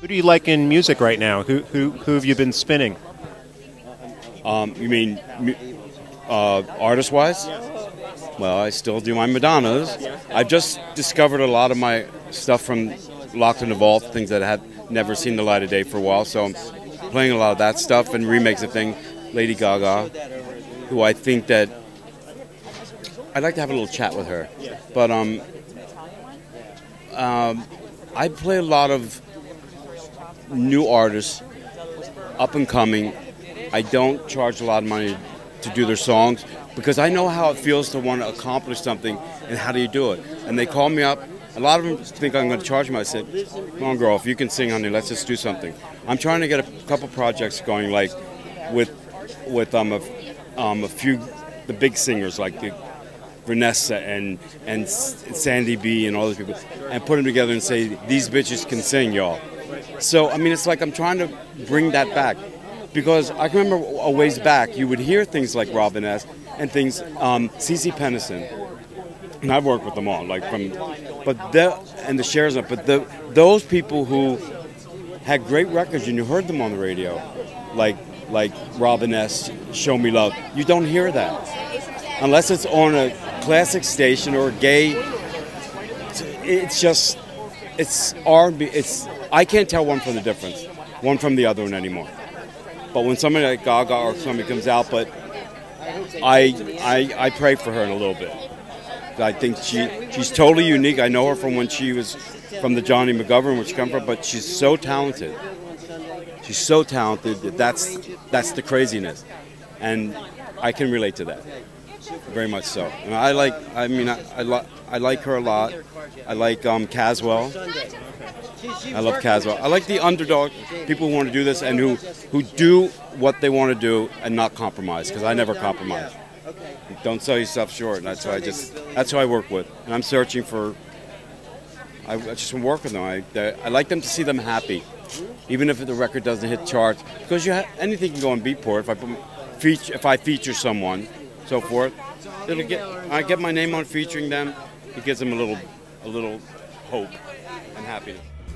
do you like in music right now? Who have you been spinning? You mean artist-wise? Well, I still do my Madonnas. I've just discovered a lot of my stuff from Locked in the Vault, things that I had never seen the light of day for a while. So I'm playing a lot of that stuff and remakes of things. Lady GaGa, who I think that I'd like to have a little chat with her. But I play a lot of new artists, up and coming. I don't charge a lot of money to do their songs because I know how it feels to want to accomplish something and how do you do it. And they call me up. A lot of them think I'm going to charge them. I said, come on, girl, if you can sing, honey, let's just do something. I'm trying to get a couple projects going, like with a few the big singers like the Vanessa and Sandy B and all those people, and put them together and say, these bitches can sing, y'all. So, I mean, it's like I'm trying to bring that back. Because I can remember a ways back, you would hear things like Robin S. and things, CeCe Peniston, and I've worked with them all, like and the Shares Up, but those people who had great records and you heard them on the radio, like Robin S., Show Me Love, you don't hear that. Unless it's on a classic station or a gay, it's R&B, I can't tell one from the other one anymore. But when somebody like Gaga or somebody comes out, but I pray for her in a little bit. I think she's totally unique. I know her from when she was from the Johnny McGovern, where she come from, but she's so talented. She's so talented that that's the craziness, and I can relate to that very much so. And I like her a lot. I like Caswell. I love Caswell. I like the underdog, people who want to do this and who do what they want to do and not compromise, because I never compromise. Don't sell yourself short, and that's who I work with. And I'm searching for, I just want to work with them. I like them to see them happy, even if the record doesn't hit charts, because anything can go on Beatport. If I feature someone, so forth, I get my name on featuring them. It gives them a little hope and happiness.